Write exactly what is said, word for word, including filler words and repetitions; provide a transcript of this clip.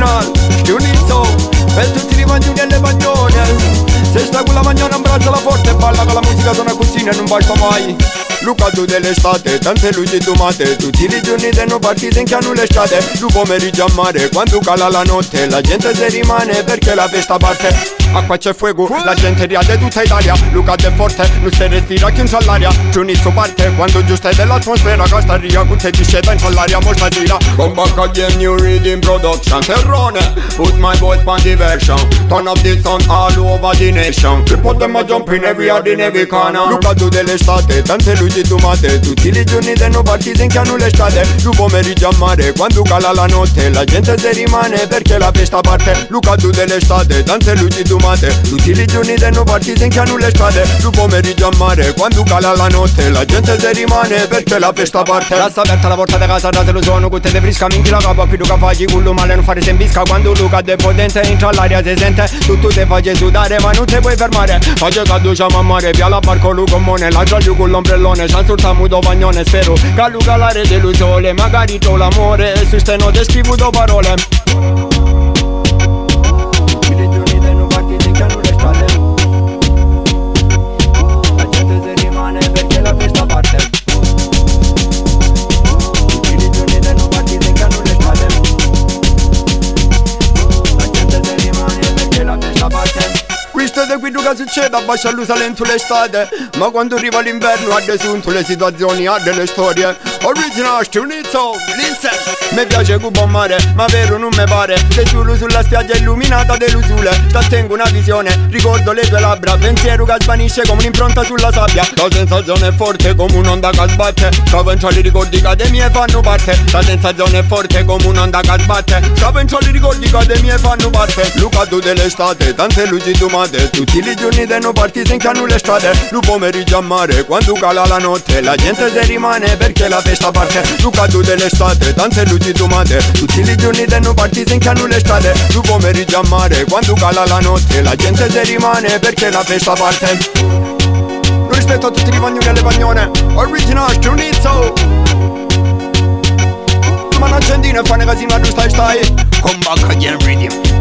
Original, Stunizzo, per tutti i magnoni e le magnone. Se sta con la magnona abbracciala forte e balla con la musica suona così e non basta mai. Luca tu dell'estate, tante luci domate, tutti i giorni danno partite in cannu l'estate. Lu pomeriggio a mare, quando cala la notte, la gente se rimane perché la festa parte. Acqua c'è fuego, la gente riade tutta Italia. Luca è forte, non si respira chi non sa l'aria. Giunizzo parte, quando giusta è dell'atmosfera. Costa Riga, cutte di sceta in l'aria, molta gira. Come back again, new reading production. Terrone, put my voice on diversion. Turn up the sound all over the nation. We put them a jump in every yard, in every corner. Luca tu dell'estate, tante luci domate, tutti i giorni danno partite in cannu l'estate. Lu pomeriggio a mare, quando cala la notte, la gente se rimane perché la festa parte. Luca tu dell'estate, tante luci domate, tutti i giorni danno partite in cannu l'estate. Lu pomeriggio a mare, quando cala la notte, la gente se rimane perché la festa parte. Rasta aperta la porta da casa, da se lo sono, cutte de frisca, minchi la capa, qui Luca fagli cullo male, non fare sembisca. Quando Luca è potente, entra all'aria, si sente, tutto te face sudare, ma non te puoi fermare. Face caduciamo a mare, via la barco, lu commone, la giorgio con l'ombrellone, c'ha sul tamuto bagnone, spero che Luca la rete lui sole, magari c'ho l'amore, su ste note scrivuto parole. Questo è quello che succede, abbascia l'usa lento l'estate. Ma quando arriva l'inverno ha desunto le situazioni, ha delle storie. Original, Stunizzo, listen. Mi piace Cuba mare, ma vero non mi pare. Sei solo sulla spiaggia illuminata dell'usule. Sta tengo una visione, ricordo le tue labbra. Pensiero che svanisce come un'impronta sulla sabbia. La sensazione è forte come un'onda che sbatte. Scavenciali ricordi che dei miei fanno parte. La sensazione è forte come un'onda che sbatte. Scavenciali ricordi che dei miei fanno parte. Luca tu dell'estate, tante luci domate, tutti i giorni danno partite in cannu le strade. Lu pomeriggio a mare, quando cala la notte, la gente se rimane perché la festa parte. Luca tu dell'estate, tante luci domate, tutti i giorni danno partite in cannu le strade. Lu pomeriggio a mare, quando cala la notte, la gente se rimane perché la festa parte. Rispetto a tutti i magnoni e le magnone, Original, Stunizzo. Ma non accendino e fanno casino a giusta e stai. Come back again, rhythm.